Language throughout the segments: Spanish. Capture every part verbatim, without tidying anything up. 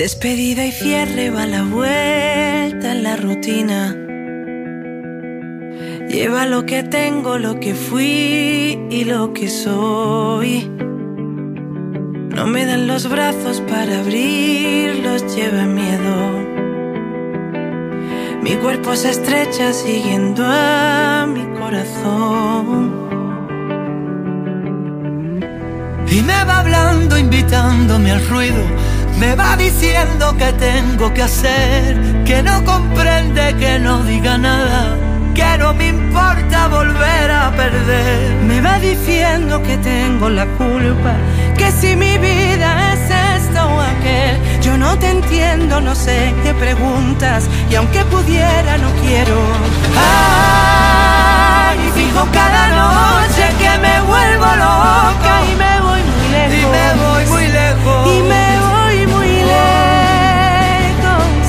Despedida y cierre va la vuelta en la rutina. Lleva lo que tengo, lo que fui y lo que soy. No me dan los brazos para abrirlos, lleva miedo. Mi cuerpo se estrecha siguiendo a mi corazón. Y me va hablando, invitándome al ruido. Me va diciendo que tengo que hacer, que no comprende, que no diga nada, que no me importa volver a perder. Me va diciendo que tengo la culpa, que si mi vida es esto o aquel. Yo no te entiendo, no sé qué preguntas, y aunque pudiera no quiero. Ay, fijo cada noche que me vuelvo loca Y me voy muy lejos. Y me voy muy lejos. Y me voy muy lejos.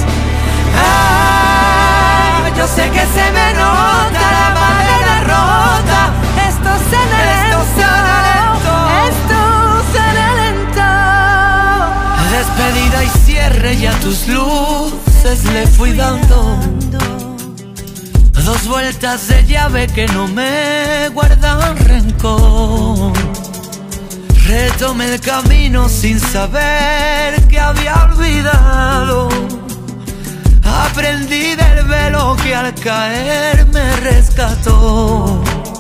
Ah, yo sé que se me nota la madera rota. Esto suena lento. Esto suena lento. Despedida y cierre, y a tus luces le fui dando dos vueltas de llave que no me guardan rencor. Retomé el camino sin saber que había olvidado. Aprendí del velo que al caer me rescató.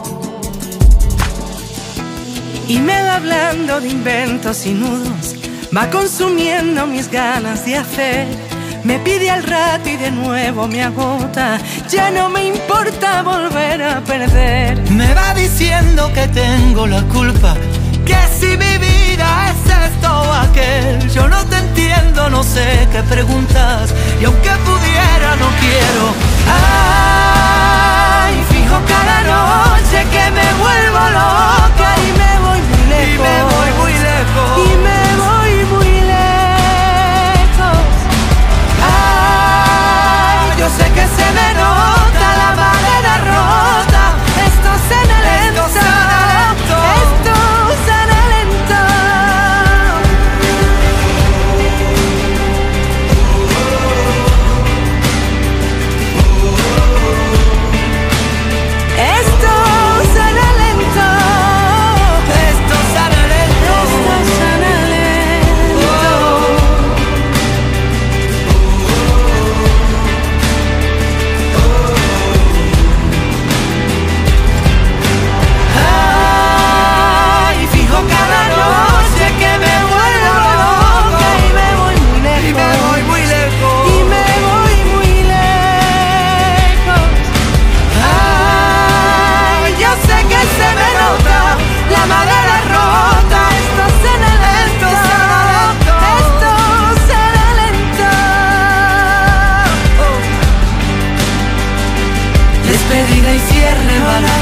Y me va hablando de inventos y nudos, va consumiendo mis ganas de hacer. Me pide al rato y de nuevo me agota. Ya no me importa volver a perder. Me va diciendo que tengo la culpa, que si mi vida es esto o aquel. Yo no te entiendo, no sé qué preguntas, y aunque pudiera no quiero. Ay, fijo cada noche que me vuelvo loca. Y me voy muy lejos. Y me voy muy lejos. Y me voy muy lejos. Ay, yo sé que se me nota la madera rota. Esto suena lento. Esto suena lento. Esto suena lento. Esto suena lento. Esto suena lento. Esto suena lento. Ay, fijo cada noche que me vuelvo loca. Y me voy muy lejos. Y me voy muy lejos. Y me voy muy lejos. Ay, yo sé que se me nota la madera rota. Esto suena lento. Esto suena lento. Despedida y cierre va la